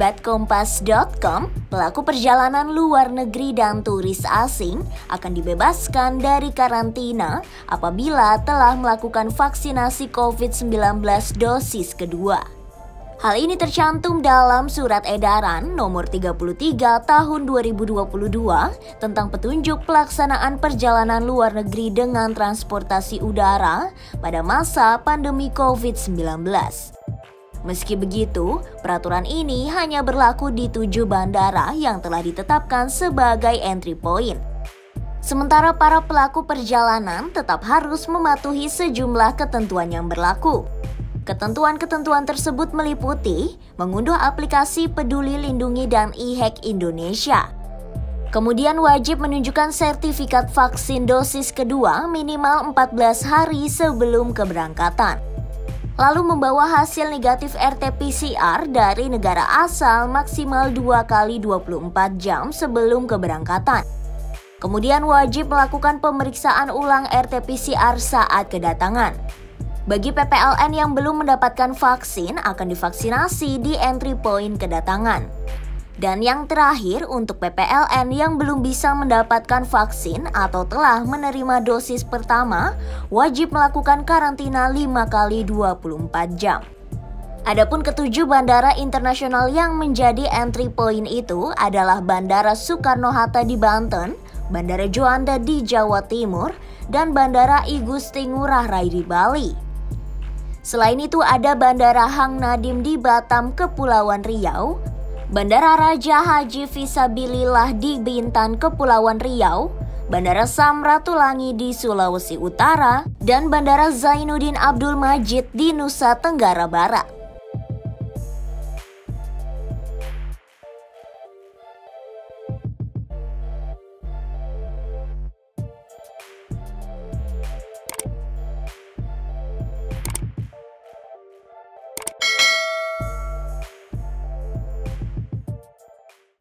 sahabat Kompas.com, pelaku perjalanan luar negeri dan turis asing akan dibebaskan dari karantina apabila telah melakukan vaksinasi COVID-19 dosis kedua. Hal ini tercantum dalam Surat Edaran Nomor 33 Tahun 2022 tentang petunjuk pelaksanaan perjalanan luar negeri dengan transportasi udara pada masa pandemi COVID-19. Meski begitu, peraturan ini hanya berlaku di 7 bandara yang telah ditetapkan sebagai entry point. Sementara para pelaku perjalanan tetap harus mematuhi sejumlah ketentuan yang berlaku. Ketentuan-ketentuan tersebut meliputi mengunduh aplikasi Peduli Lindungi dan e-Hack Indonesia. Kemudian wajib menunjukkan sertifikat vaksin dosis kedua minimal 14 hari sebelum keberangkatan. Lalu membawa hasil negatif RT-PCR dari negara asal maksimal 2 kali 24 jam sebelum keberangkatan. Kemudian wajib melakukan pemeriksaan ulang RT-PCR saat kedatangan. Bagi PPLN yang belum mendapatkan vaksin akan divaksinasi di entry point kedatangan. Dan yang terakhir untuk PPLN yang belum bisa mendapatkan vaksin atau telah menerima dosis pertama, wajib melakukan karantina 5 kali 24 jam. Adapun ketujuh bandara internasional yang menjadi entry point itu adalah Bandara Soekarno-Hatta di Banten, Bandara Juanda di Jawa Timur, dan Bandara I Gusti Ngurah Rai di Bali. Selain itu ada Bandara Hang Nadiem di Batam, Kepulauan Riau, Bandara Raja Haji Fisabilillah di Bintan, Kepulauan Riau, Bandara Samratulangi di Sulawesi Utara, dan Bandara Zainuddin Abdul Majid di Nusa Tenggara Barat.